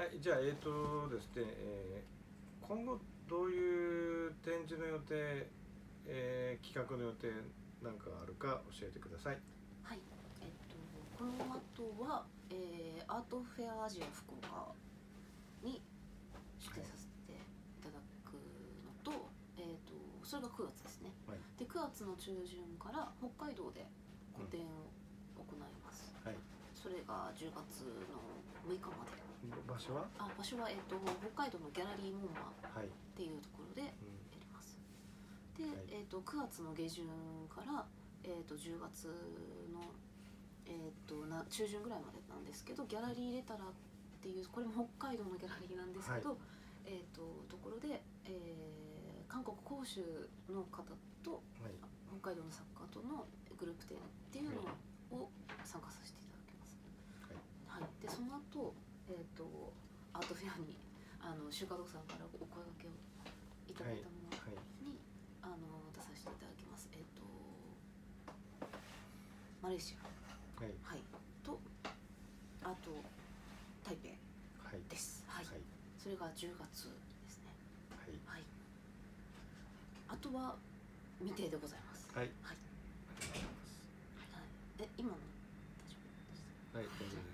はい、じゃあですね、今後どういう展示の予定、企画の予定なんかあるか教えてください。 はい、この後は、アートフェアアジア福岡に出展させていただくのと、それが9月ですね。 はい、 で9月の中旬から北海道で個展を行います。 はい、 それが10月の6日まで。 場所は場所は、北海道のギャラリーモンマはい、 っていうところでやります。で、 はい、 9月の下旬から、10月の、中旬ぐらいまでなんですけど、ギャラリーレタラっていう、これも北海道のギャラリーなんですけど、 はい、 ところで、韓国広州の方とはい、 北海道の作家とのグループ展っていうのを参加させていただきます。はい、でその後、アートフェアにシュカドさんからお声掛けをいただいたものに、出させていただきます。マレーシア、 はい、 はい、とあと台北です。はい、 はい、 それが10月ですね。 はい、 はい、あとは未定でございます。 はい、 はい、 ありがとうございます。 はい、今の大丈夫ですか？ はい、大丈夫です。